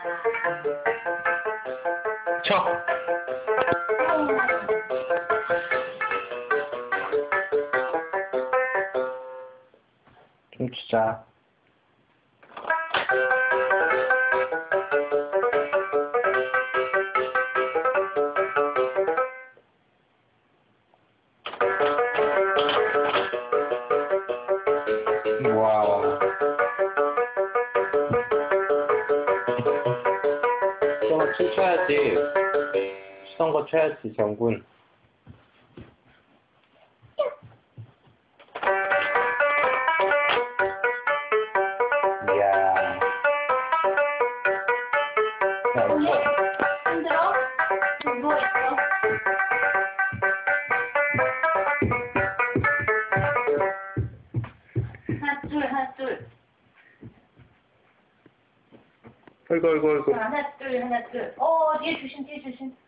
쳐. 좀 치자. 와우. 좀 춤춰야지. 치던 거 쳐야지, 정군. 이야. 자, 언니, 이거. 힘들어? 누워있어. 하나, 둘, 하나, 둘. 아이고, 아이고, 아이고. 하나, 둘, 하나, 둘. 뒤에 조심, 뒤에 조심.